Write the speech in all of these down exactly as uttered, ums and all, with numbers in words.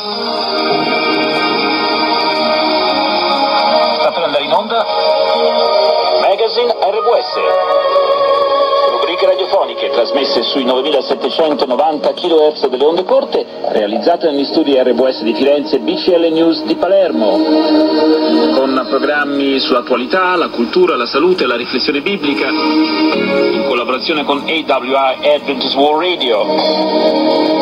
Sta per andare in onda Magazine R W S. Rubriche radiofoniche trasmesse sui novemilasettecentonovanta chilohertz delle onde corte, realizzate negli studi R W S di Firenze e B C L News di Palermo, con programmi sull'attualità, la cultura, la salute e la riflessione biblica, in collaborazione con A W R Adventist World Radio.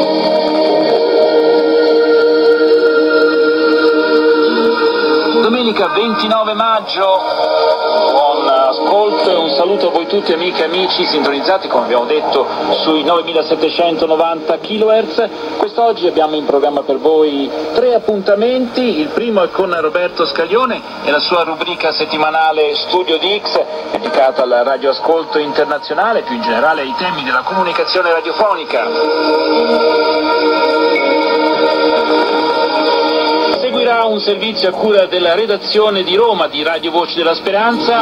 Domenica ventinove maggio, buon ascolto e un saluto a voi tutti amiche e amici sintonizzati, come abbiamo detto, sui novemilasettecentonovanta chilohertz. Quest'oggi abbiamo in programma per voi tre appuntamenti. Il primo è con Roberto Scaglione e la sua rubrica settimanale Studio di X, dedicata al radioascolto internazionale, più in generale ai temi della comunicazione radiofonica. Seguirà un servizio a cura della redazione di Roma di Radio Voci della Speranza.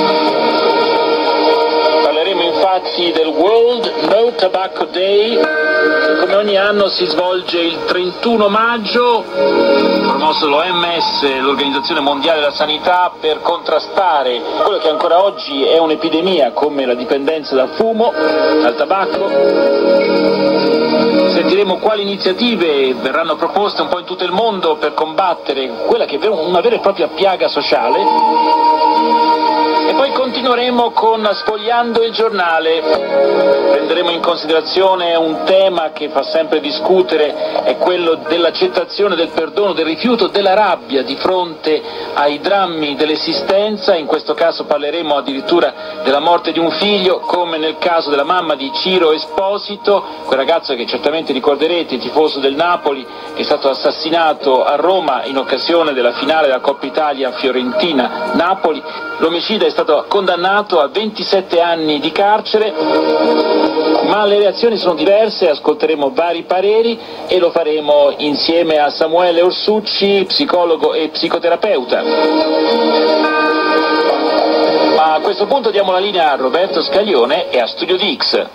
Parleremo infatti del World No Tobacco Day, che come ogni anno si svolge il trentuno maggio, promosso dall'O M S, l'Organizzazione Mondiale della Sanità, per contrastare quello che ancora oggi è un'epidemia come la dipendenza dal fumo, dal tabacco. Sentiremo quali iniziative verranno proposte un po' in tutto il mondo per combattere quella che è una vera e propria piaga sociale. E poi continueremo con Sfogliando il giornale. Prenderemo in considerazione un tema che fa sempre discutere, è quello dell'accettazione, del perdono, del rifiuto, della rabbia di fronte ai drammi dell'esistenza. In questo caso parleremo addirittura della morte di un figlio, come nel caso della mamma di Ciro Esposito, quel ragazzo che certamente ricorderete, tifoso del Napoli, che è stato assassinato a Roma in occasione della finale della Coppa Italia Fiorentina-Napoli. L'omicida è stato condannato a ventisette anni di carcere, ma le reazioni sono diverse, ascolteremo vari pareri e lo faremo insieme a Samuele Orsucci, psicologo e psicoterapeuta. Ma a questo punto diamo la linea a Roberto Scaglione e a Studio di X.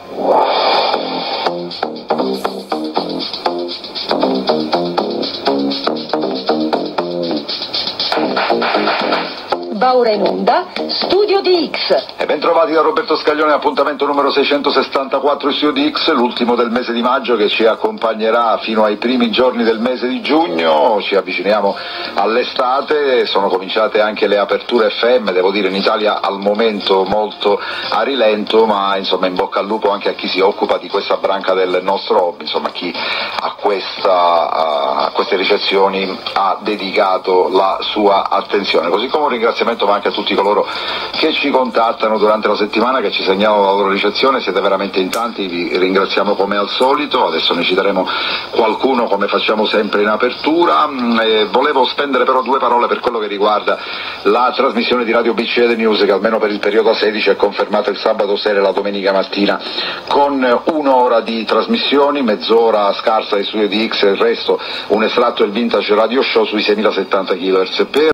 Va ora in onda Studio di X. E ben trovati da Roberto Scaglione, appuntamento numero seicentosessantaquattro Studio di X, l'ultimo del mese di maggio che ci accompagnerà fino ai primi giorni del mese di giugno. Ci avviciniamo all'estate, sono cominciate anche le aperture F M, devo dire in Italia al momento molto a rilento, ma insomma in bocca al lupo anche a chi si occupa di questa branca del nostro hobby, insomma chi a, questa, a queste ricezioni ha dedicato la sua attenzione, così come un ringraziamento ma anche a tutti coloro che ci contattano durante la settimana, che ci segnalano la loro ricezione. Siete veramente in tanti, vi ringraziamo come al solito. Adesso ne citeremo qualcuno come facciamo sempre in apertura. E volevo spendere però due parole per quello che riguarda la trasmissione di Radio B C L News, che almeno per il periodo A sedici è confermata il sabato sera e la domenica mattina con un'ora di trasmissioni, mezz'ora scarsa di Studio di X e il resto un estratto del Vintage Radio Show sui seimilasettanta chilohertz. Per